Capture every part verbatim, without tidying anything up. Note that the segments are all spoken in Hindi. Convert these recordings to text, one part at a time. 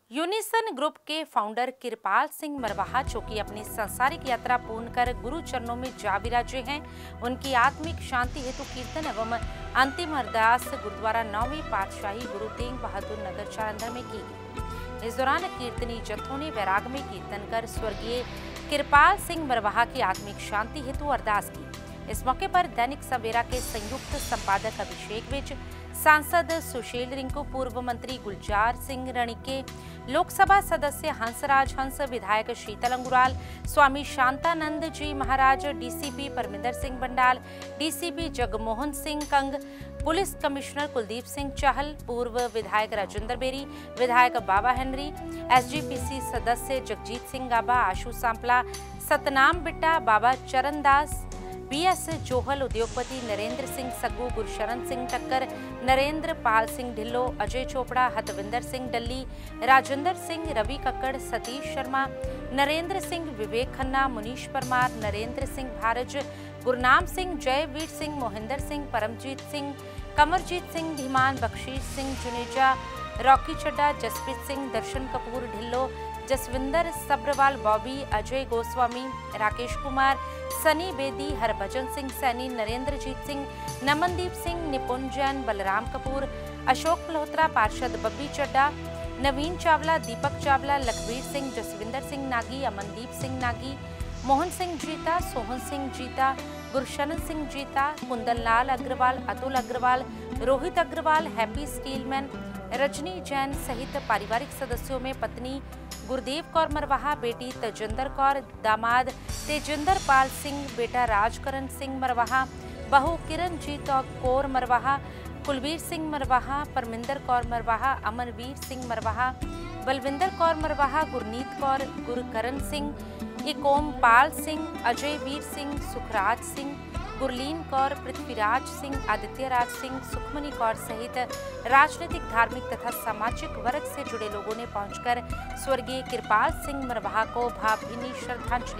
यूनिसन ग्रुप के फाउंडर किरपाल सिंह मरवाहा, जो कि अपनी सांसारिक यात्रा पूर्ण कर गुरु चरणों में जा विराजे हैं, उनकी आत्मिक शांति हेतु कीर्तन एवं अंतिम अरदास गुरुद्वारा नौवीं पातशाही गुरु तेग बहादुर नगर जालंधर में की गई। इस दौरान कीर्तनी जत्थों ने वैराग में कीर्तन कर स्वर्गीय किरपाल सिंह मरवाहा की आत्मिक शांति हेतु अरदास की। इस मौके पर दैनिक सवेरा के संयुक्त संपादक अभिषेक विज, सांसद सुशील रिंकू, पूर्व मंत्री गुलजार सिंह रणिके, लोकसभा सदस्य हंसराज हंस, विधायक Sheetal Angural, Swami Shantanand ji Maharaj, DCP Parminder Singh Bandal, DCP Jagmohan Singh Kang, police commissioner Kuldeep Singh Chahal, पूर्व विधायक राजेंद्र बेरी, विधायक बाबा हेनरी, एसजीपीसी सदस्य जगजीत सिंह गाबा, आशु सांपला, सतनाम बिट्टा, बाबा चरणदास, बीएस जोहल, उद्योगपति नरेंद्र सिंह सग्गू, गुरशरण सिंह टक्कर, नरेंद्र पाल सिंह ढिल्लो, अजय चोपड़ा, हतविंदर सिंह डल्ली, राजेंद्र सिंह, रवि कक्कड़, सतीश शर्मा, नरेंद्र सिंह, विवेक खन्ना, मुनीश परमार, नरेंद्र सिंह भारज, गुरनाम सिंह, जयवीर सिंह, मोहिंदर सिंह, परमजीत सिंह, कमरजीत सिंह धीमान, बख्शीश सिंह जुनेजा, रॉकी चड्डा, जसप्रीत सिंह, दर्शन कपूर ढिल्लो, जसविंदर सब्रवाल, बॉबी, अजय गोस्वामी, राकेश कुमार, सनी बेदी, हरभजन सिंह सैनी, नरेंद्रजीत सिंह, नमनदीप सिंह, निपुण जैन, बलराम कपूर, अशोक मल्होत्रा, पार्षद बब्बी चड्डा, नवीन चावला, दीपक चावला, लखबीर सिंह, जसविंदर सिंह नागी, अमनदीप सिंह नागी, मोहन सिंह जीता, सोहन सिंह जीता, गुरशरण सिंह जीता, कुंदन लाल अग्रवाल, अतुल अग्रवाल, रोहित अग्रवाल, हैप्पी स्टीलमैन, रजनी जैन सहित पारिवारिक सदस्यों में पत्नी गुरदेव कौर मरवाहा, बेटी तेजिंदर कौर, दामाद तेजिंदर पाल सिंह, बेटा राजकरण सिंह मरवाहा, बहू किरणजीत कौर मरवाहा, कुलबीर सिंह मरवाहा, परमिंदर कौर मरवाहा, अमरवीर सिंह मरवाहा, बलविंदर कौर मरवाहा, गुरनीत कौर, गुरकरण सिंह, इकोम पाल सिंह, अजय वीर सिंह, सुखराज सिंह, गुरलीन कौर, पृथ्वीराज सिंह, आदित्य राज सिंह, सुखमनी कौर सहित राजनीतिक, धार्मिक तथा सामाजिक वर्ग से जुड़े लोगों ने पहुंचकर स्वर्गीय किरपाल सिंह मरवाहा को भावभीनी श्रद्धांजलि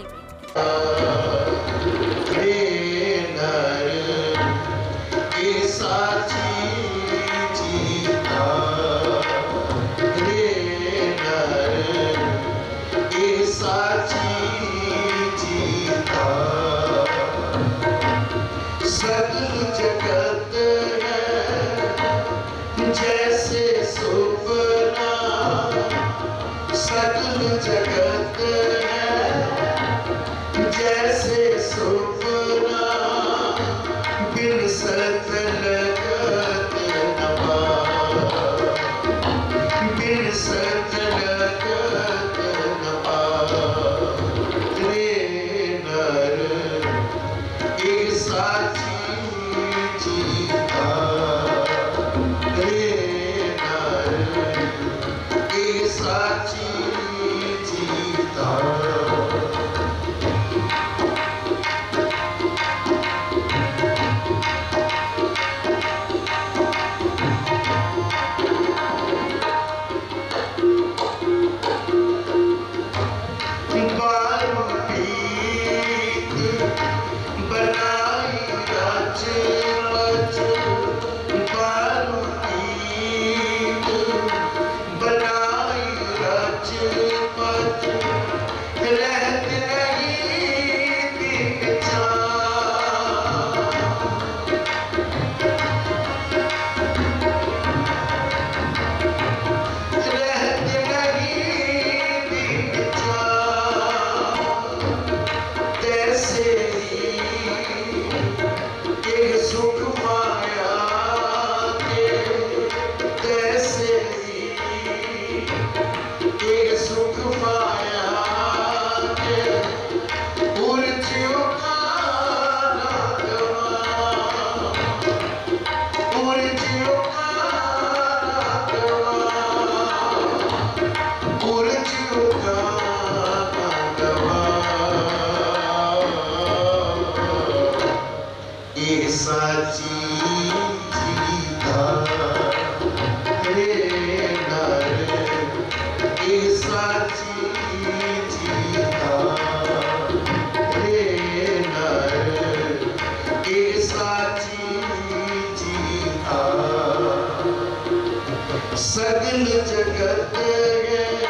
सगल जगत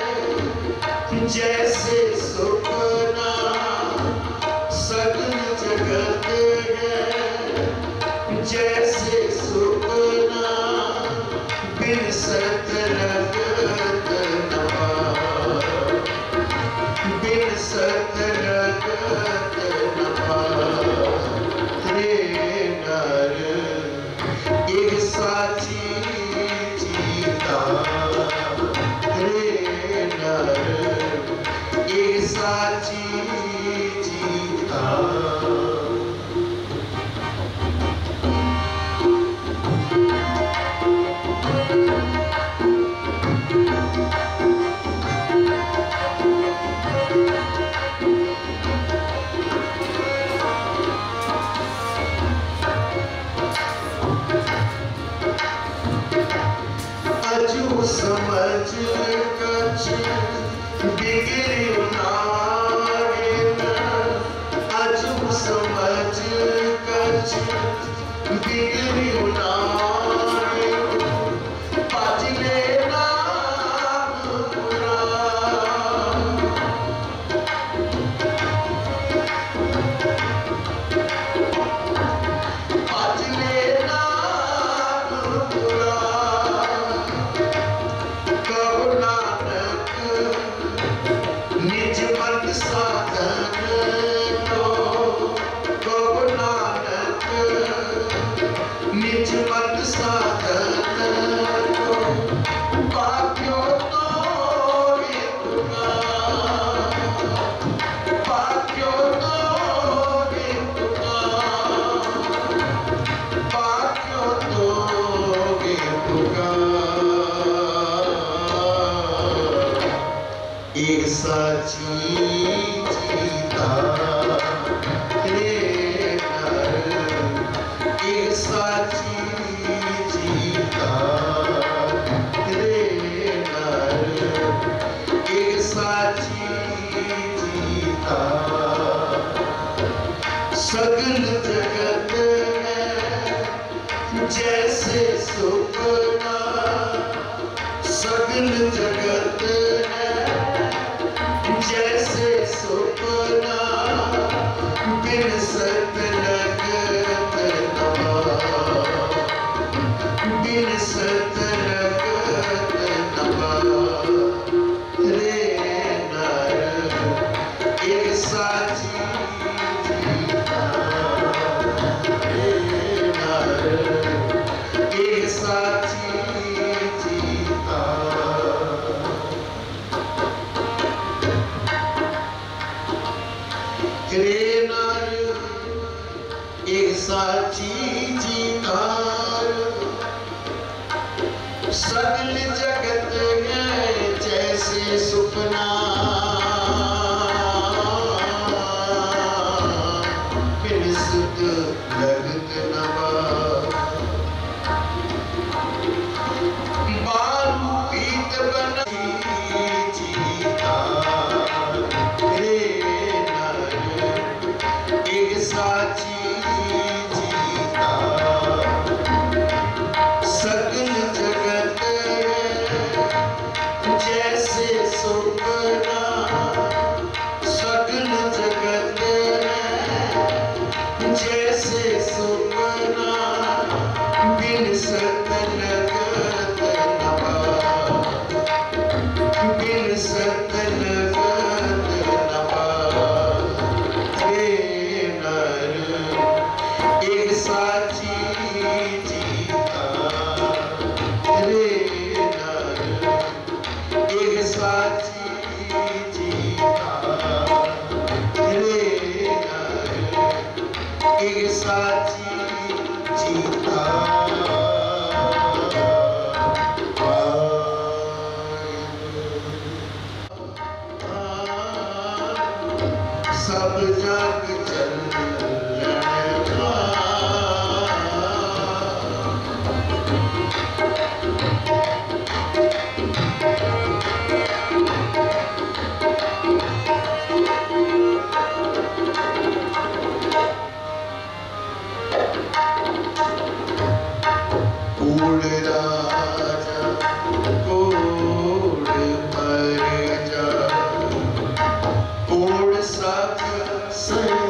Say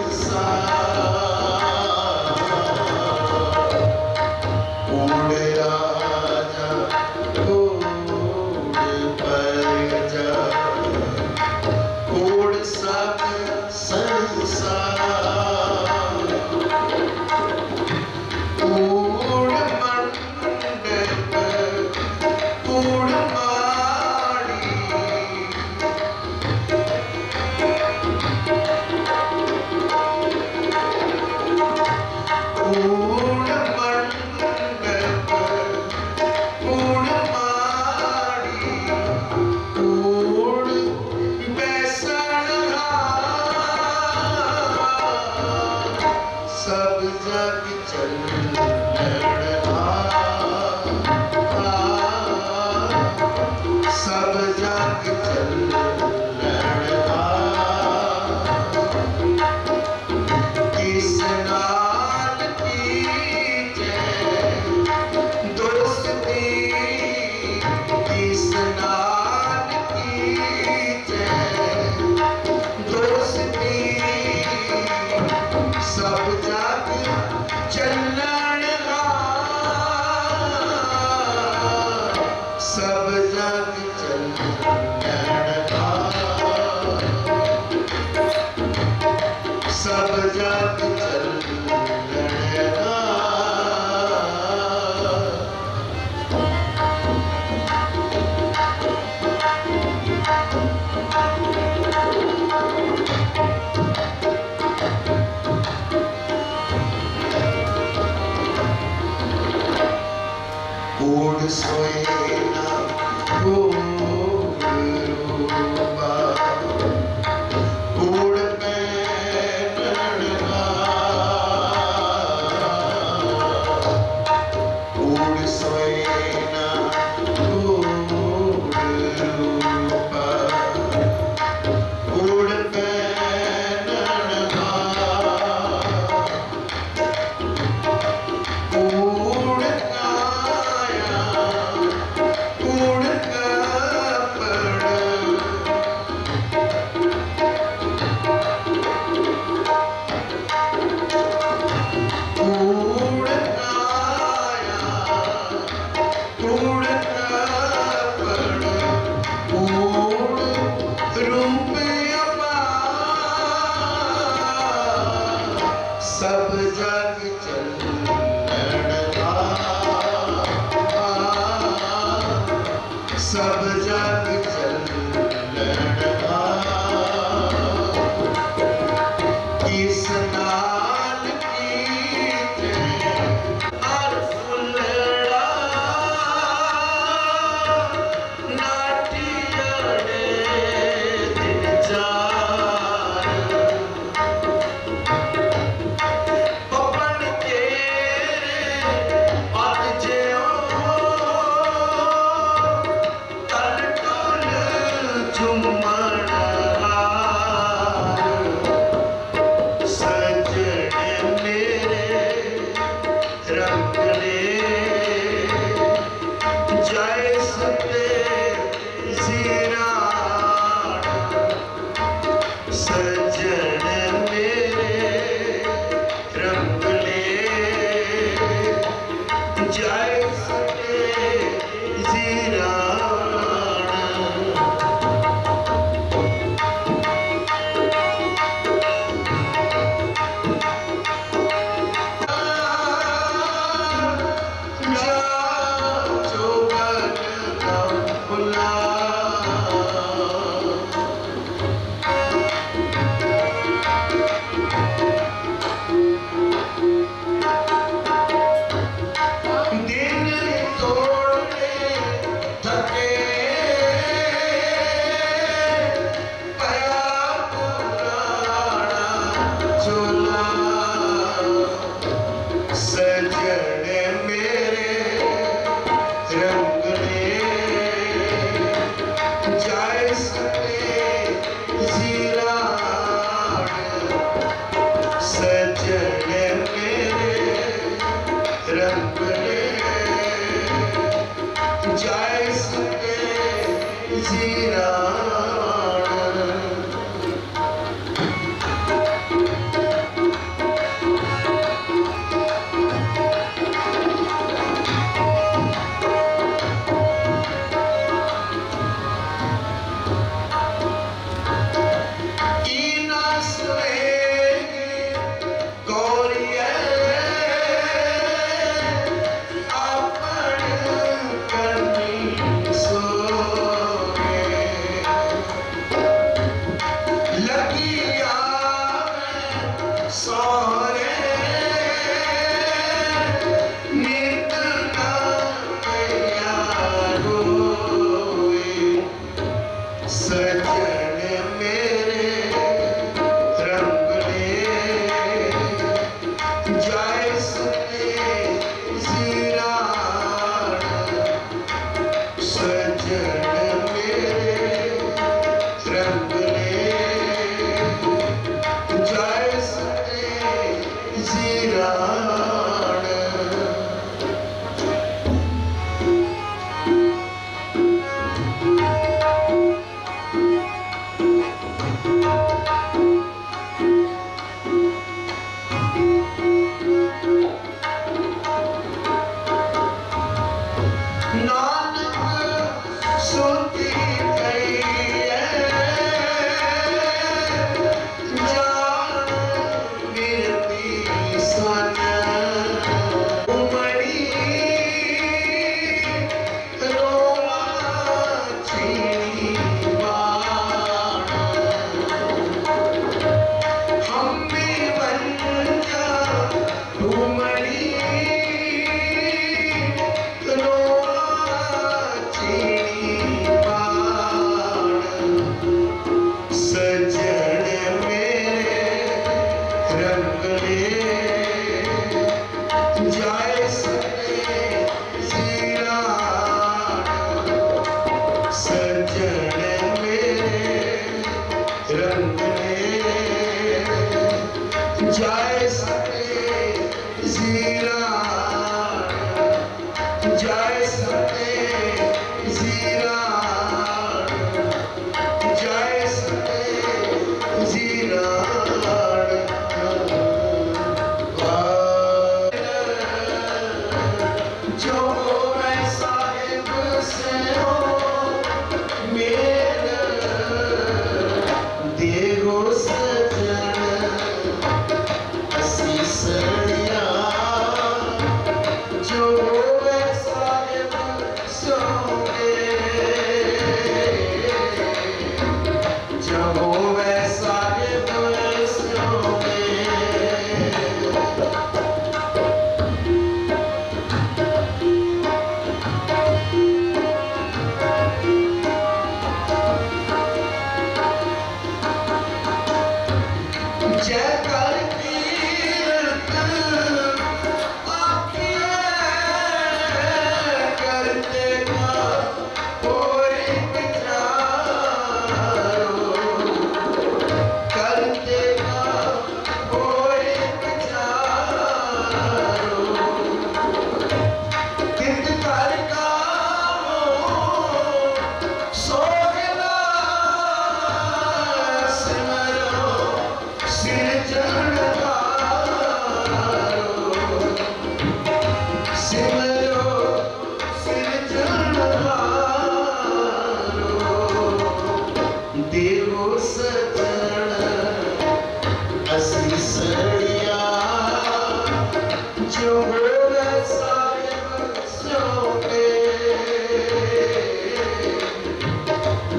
सजन मेरे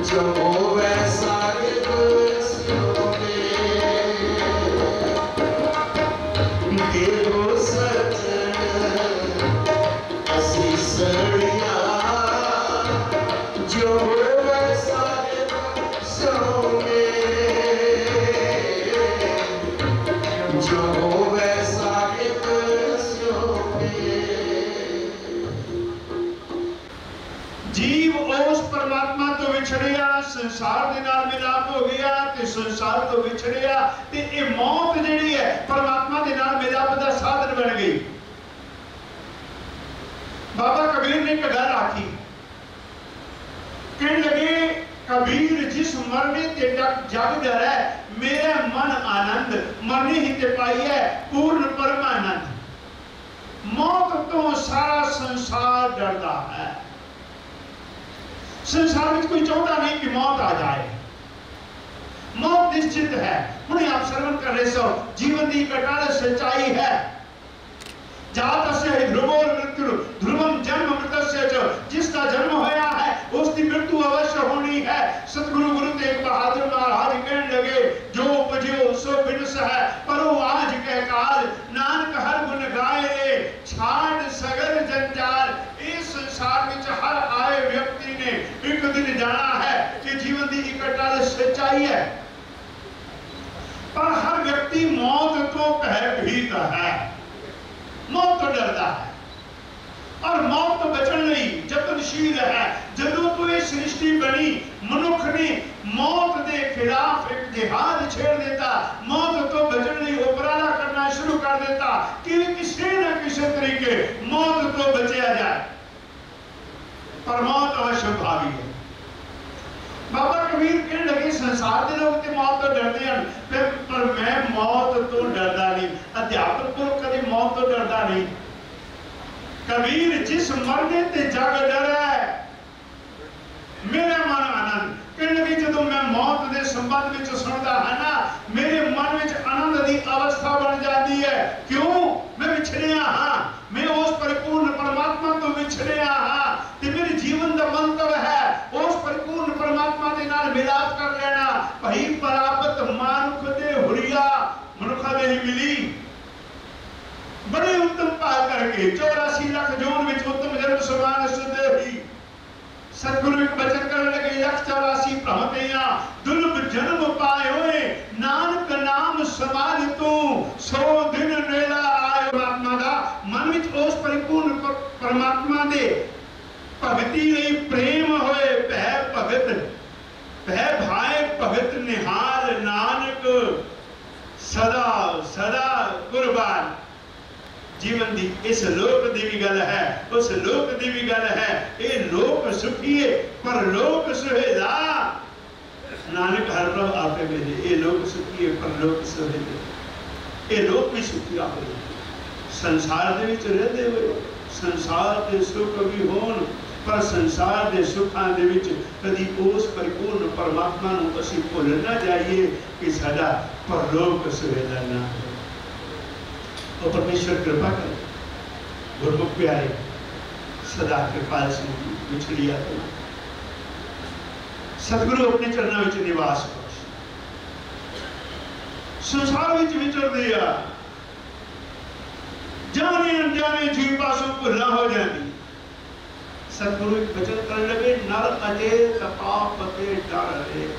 जो होवे साहिब सियोगे देवो सजन असी सड़िया जो होवे साहिब सियोगे जो होवे साहिब सियोगे। जीव उस परमात्मा तो विछड़िया संसार दे नाल मिलाप हो गया ते संसार तो विछड़िया ते ये मौत जिहड़ी है परमात्मा दे नाल मिलाप दा साधन बन गई। बाबा कबीर ने एक गल आखी, कहने लगे कबीर जिस मरने ते जग डरै मेरा मन आनंद मरने ही ते पाई है पूर्ण परमानंद। मौत तो सारा संसार डरदा है। संसार में कोई चाहता नहीं कि मौत आ जाए, मौत निश्चित है। हुणे आप श्रवण कर रहे सो जीवन की कटाल सच्चाई है। जातस्य ध्रुवो मृत्यु ध्रुवम जन्म मृतस्य च, जिसका जन्म होया है उसकी मृत्यु अवश्य होनी है। सतगुरु गुरु तेग बहादुर महाराज कहने लगे जो उपजो सो बिनस है परो आज के काल नानक हर गुण गाए रे छाड़ सगर जंजाल। इस संसार में हर आए व्यक्ति ने एक दिन जाना है कि जीवन की इकट्ठा सच्चाई है, पर हर व्यक्ति मौत तो भयभीत है, मौत तो डरता है और मौत तो बचन नहीं जतनशील है। जदों तो ये सृष्टि बनी मनुख ने मौत के खिलाफ एक जिहाद छेड़ देता, मौत तो बचन नहीं उपराला करना शुरू कर देता कि किसी न किसी तरीके मौत तो बचा जाए, पर मौत अवश्य भावी है। बाबा कबीर कहने लगे संसार के लोग तो मौत तो डरते हैं पर, पर मैं मौत तो डरदा नहीं। अध्यापक को कभी मौत तो डरदा नहीं। कबीर जिस मरने ते जग डरै मेरा मन आनंद। कहने लगे जदों मैं मौत के संबंध में सुनता है ना मेरे मन में आनंद की अवस्था बन जाती है। क्यों? मैं विछड़िया हाँ, मैं उस परिपूर्ण परमात्मा तो विछड़िया हाँ ते मेरे जीवन का मंतव्य है उस परिपूर्ण परमात्मा के नाल मिलाप कर लेना। भाई परापत मानुख दे हुरिया मनुखा दे ही मिली बड़े उत्तम पाल करके चौरासी लाख जोन में उत्तम जन्म समान सुधे ही। सतगुरु एक बचन करने लगे लख चौरासी प्रहतिया दुर्लभ जन्म पाए हुए नानक नाम समाधि तू सौ दिन नेड़ा आए। परमात्मा दा मन विच उस परिपूर्ण परमात्मा दे भगती लई प्रेम होए भय भगत भय भाए भगत निहाल नानक सदा सदा कुर्बान। जीवन दी इस लोक दी भी गल है उस लोक दी भी गल है। ये लोक सुखीए पर लोक सुहेला नानक हर प्रभ आपे मिले। ये लोक सुखीए पर लोक सुहेला, ये लोक भी सुखी आप संसार दे विच रहंदे होए संसार के सुख भी होण पर संसार के सुखां दे विच कदी उस परिपूर्ण परमात्मा नूं असीं भुल ना जाइए कि साडा परलोक सुहेला ना हो। तो परमेश्वर कृपा करे गुरमुख प्यारे सदा कृपाल सिंह जी विछड़िया तो सतगुरु अपने चरणों में निवास कर संसार विच विचरदे आ जाने अनजाने जीव पासों भुला हो जाती। सतगुरु एक वचन करने लगे नर अजे तपाप ते डर रे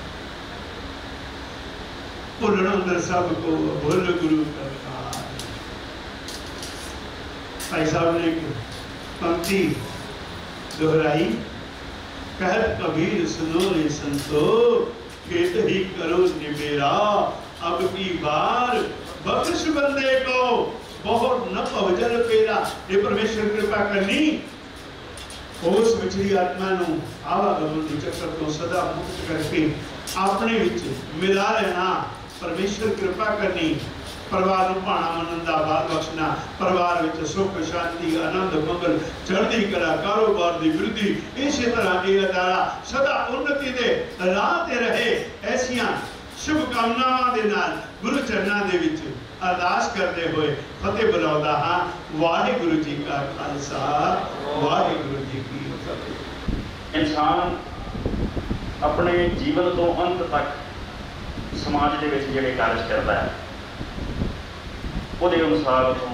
भुलण अंदर सब को भुल गुरु करता। भाई साहब ने पंक्ति दोहराई कहत कबीर सुनो रे संतो खेत ही करो निबेरा अब की बार बख्श बंदे को बहुत न पवजन पेरा। ये परमेश्वर कृपा करनी उस विचरी आत्मा नूं आवागमन के चक्कर तो सदा मुक्त करके अपने विच मिला लेना। परमेश्वर कृपा करनी परिवार नूं भाणा मनन दा बाल बख्शना परिवार विच सुख शांति आनंद मंगल चढ़दी कला कारोबार दी वृद्धि इसी तरह ये अदारा सदा उन्नति दे राह ते रहे। ऐसियां शुभ कामनावां दे नाल गुरु चरणां दे विच अरदास करते हुए फतेह बुलाउंदा हां। वाहिगुरु जी का खालसा वाहिगुरु जी की फतेह। इंसान अपने जीवन तो अंत तक समाज के विच जिहड़े कार्य करता है उहदे अनुसार उसनूं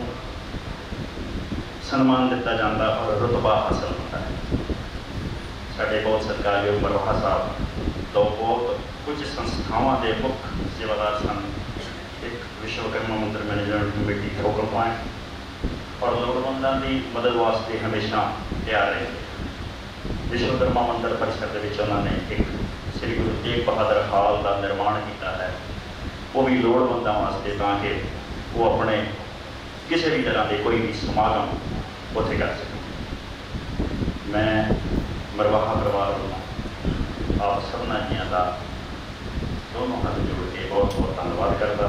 सन्मान दिता जाता और रुतबा हासिल होता है। साडे बहुत सत्कारयोग मरवाहा साहब तो बहुत कुछ संस्थावां के मुख्य सेवादार सन। एक विश्वकर्मा मंदिर मैनेजमेंट कमेटी फोकल पॉइंट और लोड़वंदां की मदद वास्ते हमेशा तैयार रहे। विश्वकर्मा मंदिर परिसर के उन्होंने एक श्री गुरु तेग बहादुर हाल का निर्माण किया है, वो भी लोड़वंदां वास्ते ताकि वो अपने किसी भी तरह के कोई भी समागम उत्थे कर सकें। मैं मरवाहा परिवार वालों आप सबना जियां का दोनों हाथ जोड़ के बहुत बहुत धन्यवाद करता।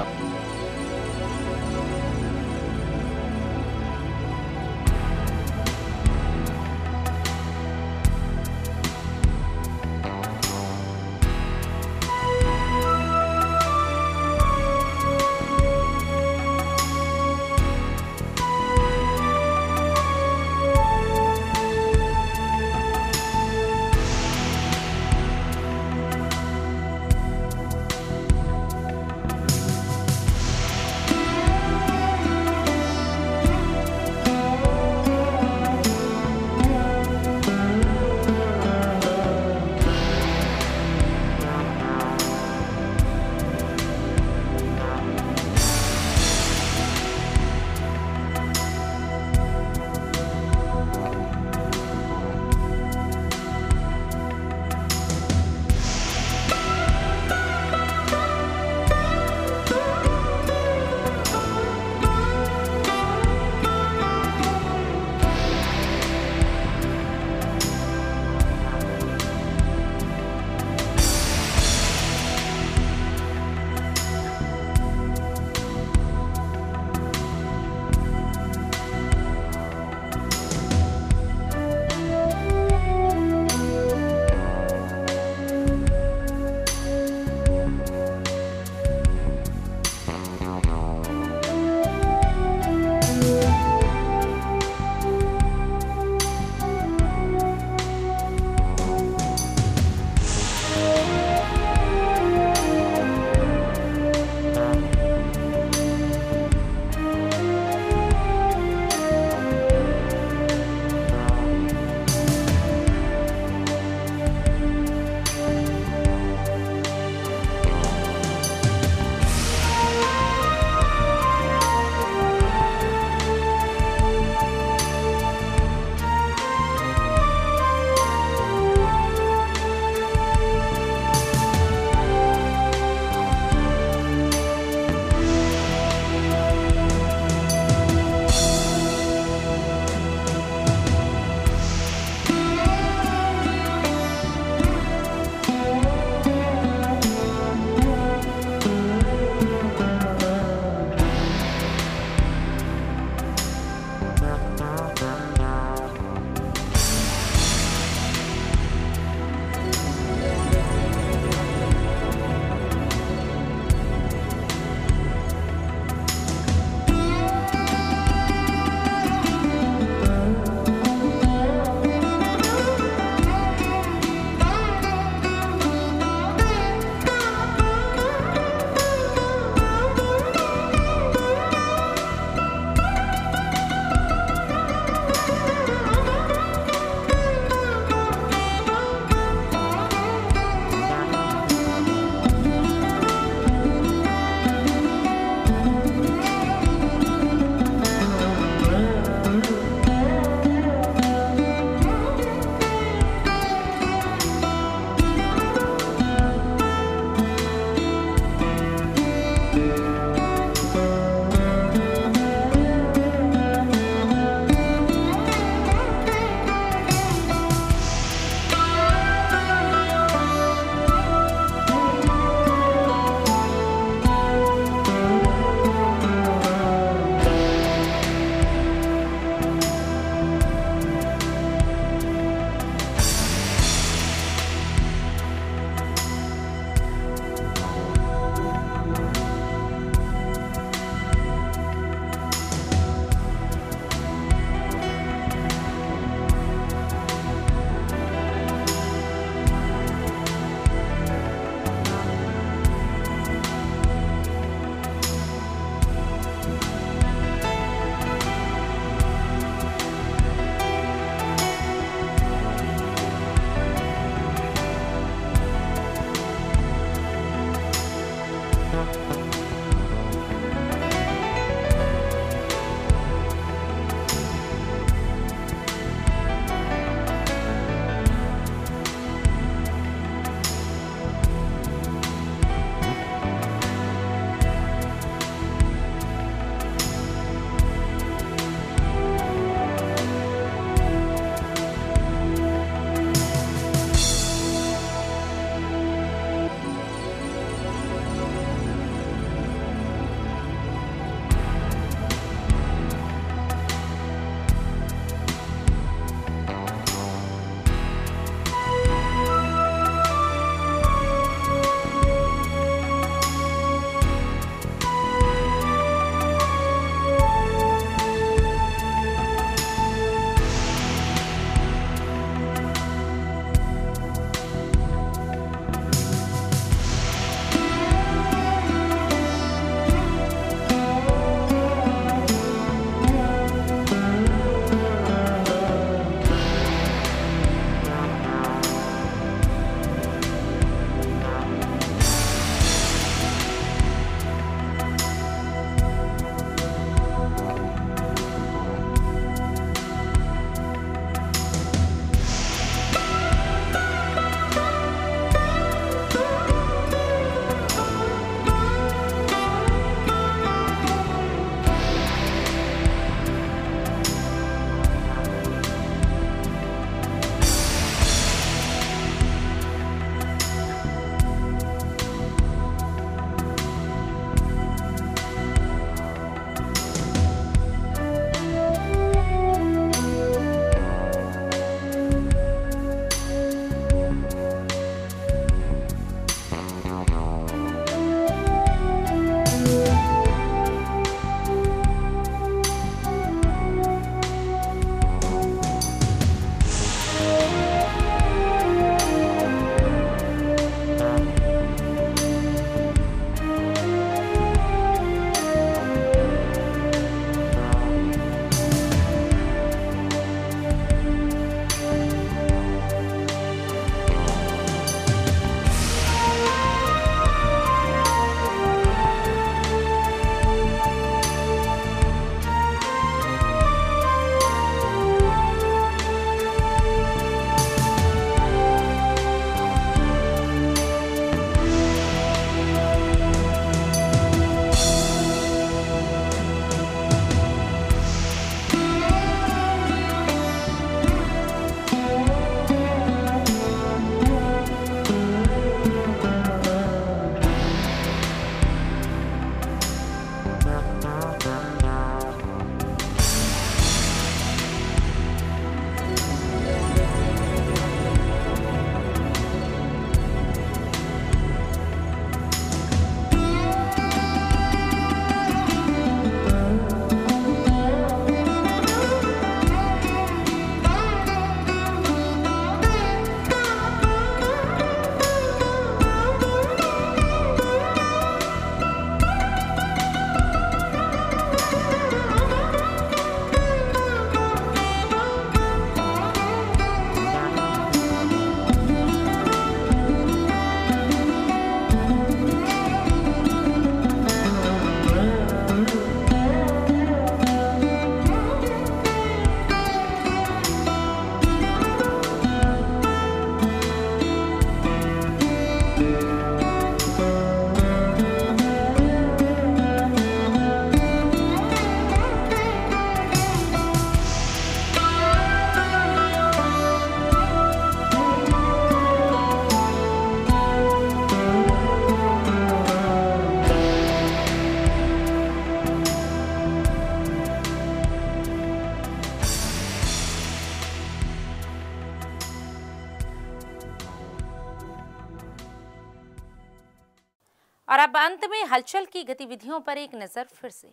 और अब अंत में हलचल की गतिविधियों पर एक नजर फिर से।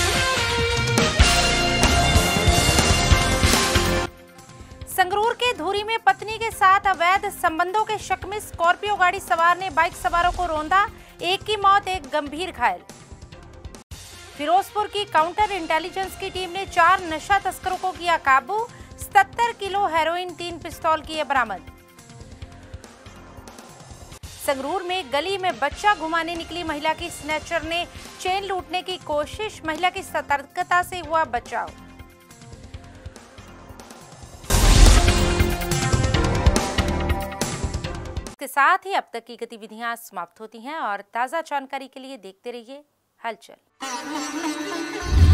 संगरूर के धूरी में पत्नी के साथ अवैध संबंधों के शक में स्कॉर्पियो गाड़ी सवार ने बाइक सवारों को रौंदा, एक की मौत एक गंभीर घायल। फिरोजपुर की काउंटर इंटेलिजेंस की टीम ने चार नशा तस्करों को किया काबू, सत्तर किलो हेरोइन, तीन पिस्तौल किए बरामद। संगरूर में गली में बच्चा घुमाने निकली महिला की स्नैचर ने चेन लूटने की कोशिश, महिला की सतर्कता से हुआ बचाव। इसके साथ ही अब तक की गतिविधियां समाप्त होती हैं और ताजा जानकारी के लिए देखते रहिए हलचल।